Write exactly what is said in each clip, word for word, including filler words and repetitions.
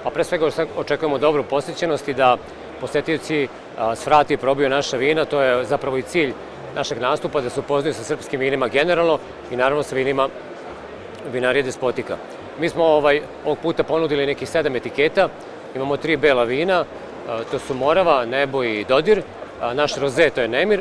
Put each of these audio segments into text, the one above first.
a pre svega očekujemo dobru posjećenost i da posetioci svrati i probiju naša vina. To je zapravo i cilj našeg nastupa, da se upoznaju sa srpskim vinima generalno i naravno sa vinima vinarije Despotika. Mi smo ovaj, ovog puta ponudili nekih sedam etiketa, imamo tri bela vina, to su Morava, Nebo i Dodir, naš roze, to je Nemir,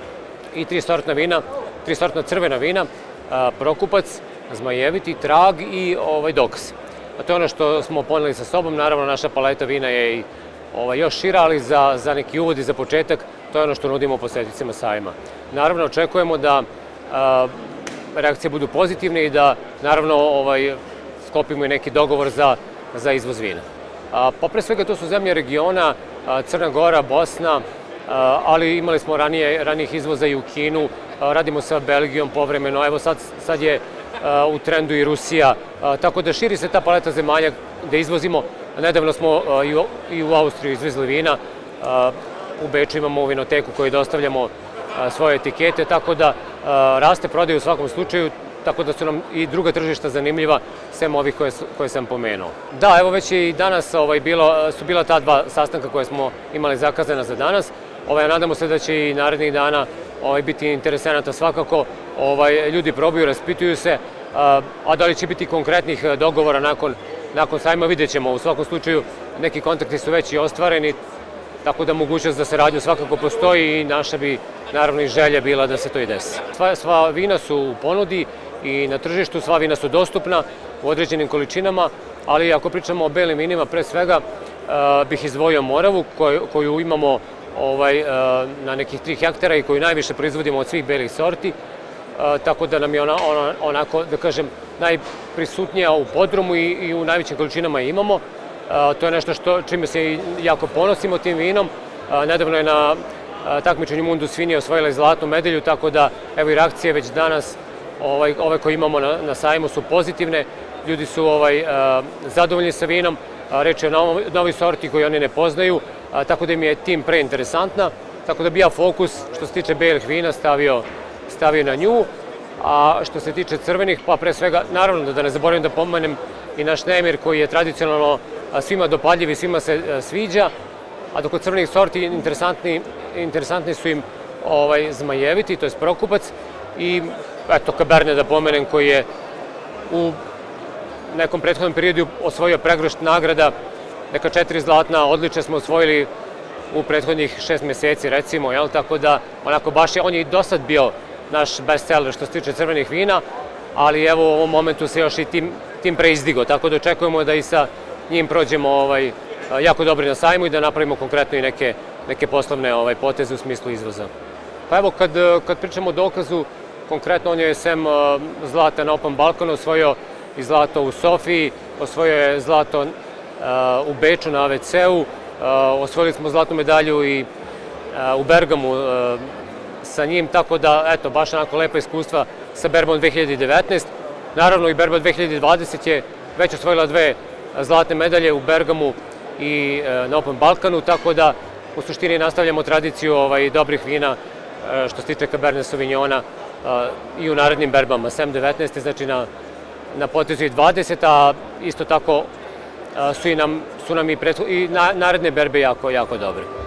i tri sortna vina, tri sortna crvena vina, Prokupac, Zmajeviti, Trag i ovaj, Dokaz. A to je ono što smo poneli sa sobom, naravno naša paleta vina je i ovaj, još šira, ali za, za neki uvod i za početak, to je ono što nudimo posjetiteljima sajma. Naravno, očekujemo da a, reakcije budu pozitivne i da, naravno, ovaj, sklopimo i neki dogovor za, za izvoz vina. A, pa pre svega to su zemlje regiona, a, Crna Gora, Bosna, a, ali imali smo ranije, ranijih izvoza i u Kinu, a, radimo sa Belgijom povremeno, evo sad, sad je a, u trendu i Rusija, a, tako da širi se ta paleta zemalja gde izvozimo. Nedavno smo a, i, u, i u Austriju izvezli vina, a, u Beču imamo vinoteku koju dostavljamo a, svoje etikete, tako da a, raste prodaj u svakom slučaju, tako da su nam i druga tržišta zanimljiva, sem ovih koje, koje sam pomenuo. Da, evo već i danas ovaj, bilo, su bila ta dva sastanka koje smo imali zakazana za danas. Ovaj, nadamo se da će i narednih dana ovaj, biti interesenata svakako. Ovaj, ljudi probaju, raspituju se, a, a da li će biti konkretnih dogovora nakon, nakon sajma, vidjet ćemo. U svakom slučaju neki kontakti su već i ostvareni, tako da mogućnost da se saradnja svakako postoji i naša bi naravno i želja bila da se to i desi. Sva, sva vina su u ponudi i na tržištu, sva vina su dostupna u određenim količinama, ali ako pričamo o belim vinima, pre svega uh, bih izdvojio Moravu koju, koju imamo ovaj, uh, na nekih tri hektara i koju najviše proizvodimo od svih belih sorti, uh, tako da nam je ona, ona onako, da kažem, najprisutnija u podrumu i, i u najvećim količinama imamo. Uh, to je nešto što, čime se jako ponosimo tim vinom. Uh, nedavno je na uh, takmičenju Mundus Vini osvojila i zlatnu medalju, tako da evo i reakcije već danas Ovaj, ove koje imamo na, na sajmu su pozitivne, ljudi su ovaj, a, zadovoljni sa vinom, a, reč je o novoj, novoj sorti koju oni ne poznaju, a, tako da im je tim preinteresantna, tako da bi ja fokus što se tiče belih vina stavio, stavio na nju, a što se tiče crvenih, pa pre svega, naravno da, da ne zaboravim da pomenem i naš Nemir koji je tradicionalno a, svima dopadljiv i svima se a, sviđa, a dok od crvenih sorti interesantni, interesantni su im ovaj, Zmajeviti, to je Prokupac, i eto, Cabernet da pomenem, koji je u nekom prethodnom periodu osvojio pregršt nagrada, neka četiri zlatna odličja smo osvojili u prethodnih šest meseci, recimo, jel? Tako da, onako, baš je, on je i do sad bio naš bestseller što se tiče crvenih vina, ali evo u ovom momentu se još i tim, tim preizdigo, tako da očekujemo da i sa njim prođemo ovaj, jako dobri na sajmu i da napravimo konkretno i neke, neke poslovne ovaj, poteze u smislu izvoza. Pa evo, kad, kad pričamo o Dokazu, konkretno on je sem zlata na Open Balkanu osvojio i zlato u Sofiji, osvojio je zlato u Beču na A V C-u, osvojili smo zlatnu medalju i u Bergamu sa njim, tako da, eto, baš onako lepa iskustva sa Berbom dve hiljade devetnaeste. Naravno i Berba dve hiljade dvadesete je već osvojila dve zlatne medalje u Bergamu i na Open Balkanu, tako da u suštini nastavljamo tradiciju ovaj, dobrih vina što se tiče Cabernet Sauvignona i u narednim berbama, sem devetnaeste, znači na, na potezu i dvadesete, a isto tako su, i nam, su nam i, pretho, i na, naredne berbe jako, jako dobre.